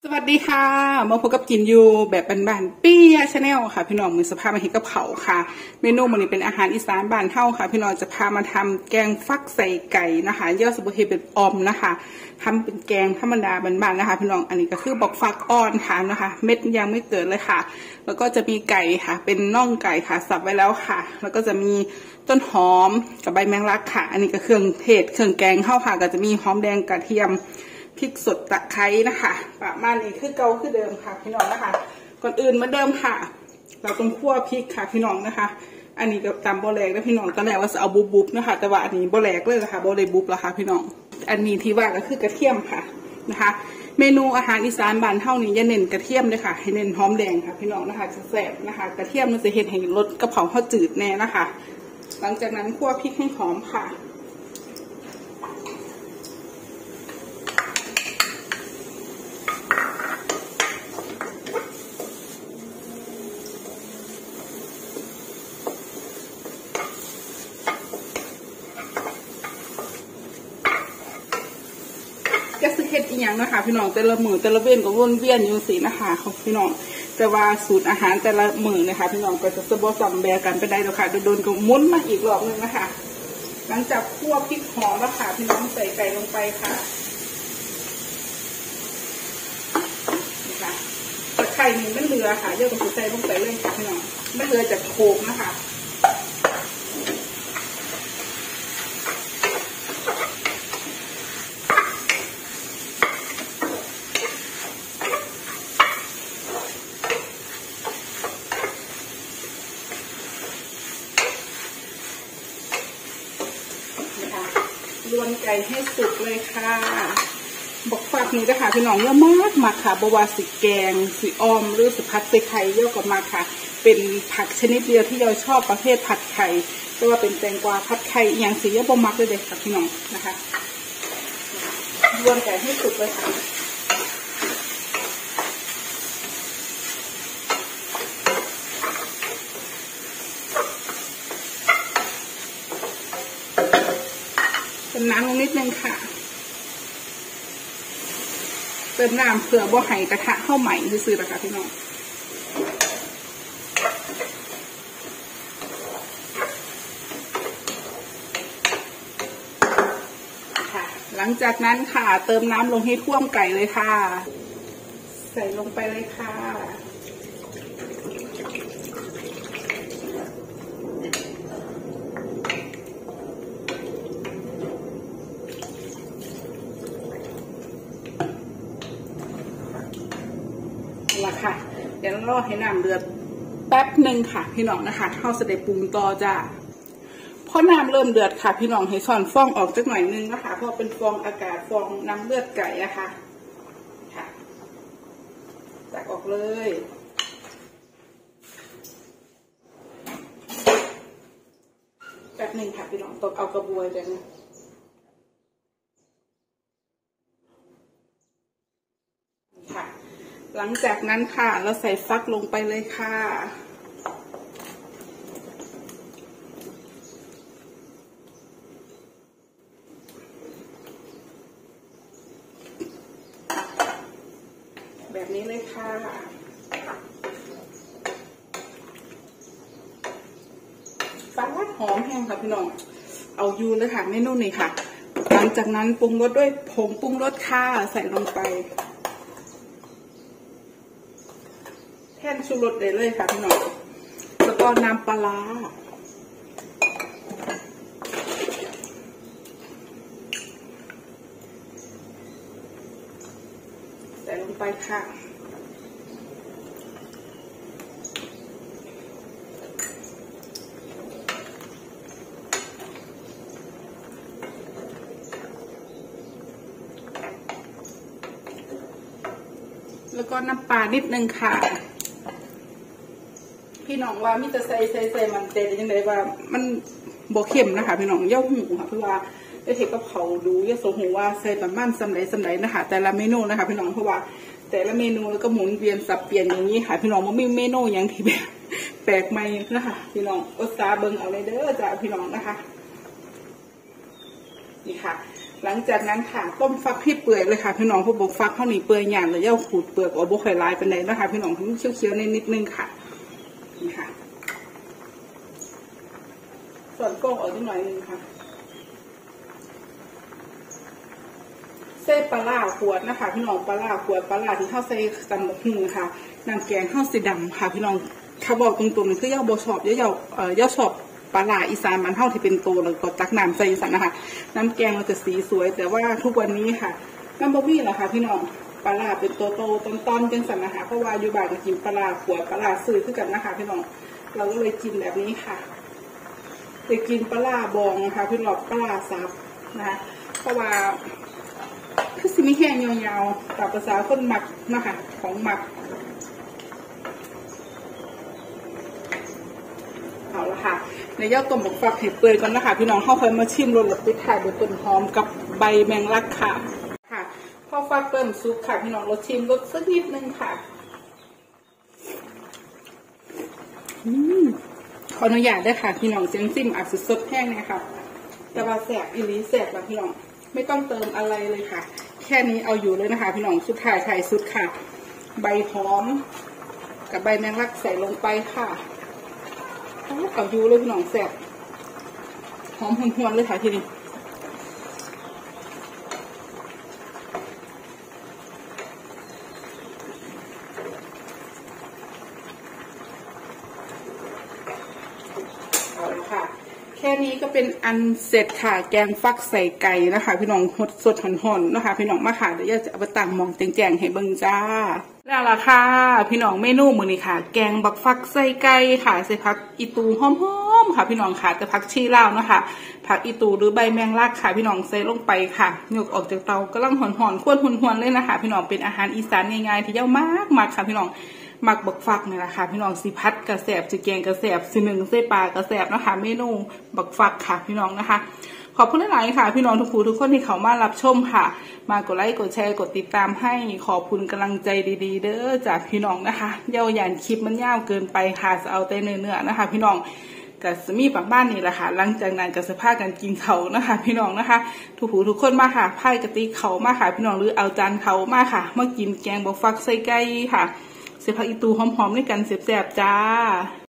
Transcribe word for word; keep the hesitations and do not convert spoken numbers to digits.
สวัสดีค่ะมาพบกับกินอยู่แบบบ้านๆปี้ยชาแนลค่ะพี่น้องมือสภาพมาเห็นกับเขาค่ะเมนูมันนี้เป็นอาหารอีสานบ้านเฮาค่ะพี่น้องจะพามาทำแกงฟักใส่ไก่นะคะยอดสมุนไพรเป็นออมนะคะทำเป็นแกงธรรมดาบ้านๆนะคะพี่น้องอันนี้ก็คือบอกฟักอ่อนค่ะนะคะเม็ดยังไม่เกิดเลยค่ะแล้วก็จะมีไก่ค่ะเป็นน่องไก่ค่ะสับไว้แล้วค่ะแล้วก็จะมีต้นหอมกับใบแมงลักค่ะอันนี้ก็เครื่องเทศเครื่องแกงเฮาค่ะก็จะมีหอมแดงกระเทียมพริกสดตะไคร้นะคะประมาณนี้คือเก่าคือเดิมค่ะพี่น้องนะคะก่อนอื่นเหมือนเดิมค่ะเราต้องคั่วพริกค่ะพี่น้องนะคะอันนี้ก็ตามโบแลกนะพี่น้องตอนแรกว่าจะเอาบุบบุบนะคะแต่ว่าอันนี้โบแลกเลยนะคะโบเลยบุบแล้วค่ะพี่น้องอันนี้ที่ว่าก็คือกระเทียมค่ะนะคะเมนูอาหารอีสานบ้านเฮานี่อย่าเน้นกระเทียมเลยค่ะให้เน้นหอมแดงค่ะพี่น้องนะคะจะแซ่บนะคะกระเทียมมันจะเห็นให้รสกระเพราข้าวจืดแน่นะคะหลังจากนั้นคั่วพริกให้หอมค่ะจะซื้อเห็ดอีกอย่างนะคะพี่น้องแต่ละมือแต่ละเวียนก็วนเวียนอยู่สินะคะพี่น้องแต่ว่าสูตรอาหารแต่ละมือนะคะพี่น้องก็จะสบสัมแบกันไปได้แล้วค่ะโดนๆก็มุนมาอีกรอบนึงนะคะหลังจากคั่วพริกหอมแล้วค่ะพี่น้องใส่ไก่ลงไปค่ะนี่ค่ะตะไคร้นี่ไม่เหลือค่ะเยอะกว่าใส่ลงไปเลยค่ะพี่น้องไม่เหลือจากโขกนะคะรวนไก่ให้สุกเลยค่ะบอกฝากนี้นะคะพี่น้องเยอะมากมาค่ะบวาสิแกงสีออมหรือสิผัดใส่ไข่เยอะกว่ามาค่ะเป็นผักชนิดเดียวที่เราชอบประเภทผัดไข่ไม่ว่าเป็นแตงกวาผัดไข่อย่างสีเยอะบมักเลยเด็กค่ะพี่น้องนะคะรวนไก่ให้สุกเลยค่ะน้ำลงนิดนึงค่ะเติมน้ำเผื่อบ่ไห่กระทะเข้าใหม่ซื้อๆนะคะพี่น้องค่ะหลังจากนั้นค่ะเติมน้ำลงให้ท่วมไก่เลยค่ะใส่ลงไปเลยค่ะละค่ะเดี๋ยวรอให้น้ำเดือดแป๊บหนึ่งค่ะพี่น้องนะคะเข้าเสด็จปรุงต่อจ้าพอน้ำเริ่มเดือดค่ะพี่น้องให้ช้อนฟองออกจักหน่อยนึงนะคะเพราะเป็นฟองอากาศฟองน้ำเลือดไก่อะค่ะค่ะตักออกเลยแป๊บหนึ่งค่ะพี่น้องตกเอากระบวยเดี๋ยวนะหลังจากนั้นค่ะเราใส่ฟักลงไปเลยค่ะแบบนี้เลยค่ะฟักหอมแห้งค่ะพี่น้องเอาอยู่เลยค่ะเมนูนี้ค่ะหลังจากนั้นปรุงรสด้วยผงปรุงรสค่ะใส่ลงไปแท่นชูรสได้เลยค่ะพี่น้องแล้วก็น้ำปลาใส่ลงไปค่ะแล้วก็น้ำปลานิดนึงค่ะพี่น้องว่ามิจะใส่ใส่ใส่มันเตะยังไงว่ามันบกเข้มนะคะพี่น้องเย่าหูค่ะเพราะว่าได้เห็นกับเขาดูเย่าโซหูว่าใส่ประมาณสำไรสำไรนะคะแต่ละเมนูนะคะพี่น้องเพราะว่าแต่ละเมนูแล้วก็หมุนเวียนสับเปลี่ยนอย่างนี้ค่ะพี่น้องมันไม่เมนูอย่างที่แบบแปลกใหม่นะคะพี่น้องอุตสาห์เบิ่งเอาเลยเด้อจ้าพี่น้องนะคะนี่ค่ะหลังจากนั้นค่ะต้มฟักให้เปื่อยเลยค่ะพี่น้องพวกบกฟักเท่านี้เปื่อยหยาบเลยย่าขูดเปลือกเอาบกไข่ลายเป็นไรนะคะพี่น้องทั้งเคี้ยวๆในนิดนึงค่ะนี่ค่ะส่วนก้งออกนิดหน่อยนึงค่ะเส้นปลาล่าขวดนะคะพี่น้องปลาล่าขวดปลาล่าที่เข้าใส่ตำบักหุ่งค่ะน้ำแกงข้าวสีดำค่ะพี่น้องถ้าบอกตรงๆนี่คือย่าบชอบย่าเอ่อย่าชอบปลาล่าอีสานมันเท่าที่เป็นโตแล้วก็ตักน้ำใส่อีสานนะคะน้ำแกงเราจะสีสวยแต่ว่าทุกวันนี้ค่ะน้ำบะมี่เหรอคะพี่น้องปลาล่าเป็นโตโตต้นต้นจังสันนะคะเพราะว่าอยู่บ้านก็กินปลาล่าขวดปลาล่าซื้อขึ้นกันนะคะพี่น้องเราก็เลยกินแบบนี้ค่ะไปกินปลาล่าบองนะคะพี่น้องปลาล่าซับนะคะเพราะว่าคือสิมีแห้งยาวๆตามภาษาคนหมักนะคะของหมักเอาละค่ะในย่าต้มบกฟักเห็ดเปื่อยก่อนนะคะพี่น้องเข้าไปมาชิมรสปิดท้ายด้วยต้นหอมกับใบแมงลักค่ะค่ะพอฟักเริ่มซุปค่ะพี่น้องรสชิมรสสักนิดนึงค่ะอืมขออนุญาตได้ค่ะพี่น้องเสียงซิมอาจจะสดแห้งเนี่ยค่ะแต่ว่าแสบอีหลีแสบแบบพี่น้องไม่ต้องเติมอะไรเลยค่ะแค่นี้เอาอยู่เลยนะคะพี่น้องสุดท้ายไทยสุดค่ะใบหอมกับใบแมงลักใส่ลงไปค่ะเอาอยู่เลยพี่น้องแสบหอมหวนๆเลยค่ะทีนี้เอาเลยค่ะแค่นี้ก็เป็นอันเสร็จค่ะแกงฟักใส่ไก่นะคะพี่น้องหดสดห่อนๆนะคะพี่น้องมาค่ะเดี๋ยวจะเอาไปตั้งมองแจงๆให้เบิ่งจ้าแล้วล่ะค่ะพี่น้องเมนูมื้อนี้ค่ะแกงบักฟักใส่ไก่ค่ะใส่ผักอีตูหอมๆค่ะพี่น้องค่ะแต่ผักชีลาวนะคะผักอีตูหรือใบแมงลักค่ะพี่น้องใส่ลงไปค่ะยกออกจากเตากำลังห่อนๆข้นหวนๆเลยนะคะพี่น้องเป็นอาหารอีสานง่ายๆที่เย้ามากๆค่ะพี่น้องมักบักฟักนี่แหละค่ะพี่น้องสิพัดกระแสบสิแกงกระแสบสิหนึ่งใส่ปลากระแสบนะคะเมนูบักฟักค่ะพี่น้องนะคะขอบคุณหลายๆค่ะพี่น้องทุกผู้ทุกคนที่เขามารับชมค่ะมากดไลค์กดแชร์กดติดตามให้ขอบคุณกำลังใจดีๆเด้อจากพี่น้องนะคะเย้าหยันคลิปมันยาวเกินไปค่ะจะเอาแต่เนื้อๆนะคะพี่น้องกับสมีปักบ้านนี่แหละค่ะหลังจากนั้นกับสภาพการกินเขานะคะพี่น้องนะคะทุกผู้ทุกคนมาค่ะไพ่กะติเขามาค่ะพี่น้องหรือเอาจานเขามาค่ะมากินแกงบักฟักใส่ไก่ค่ะเสียผักอีตูหอมๆด้วยกันเสียบๆจ้า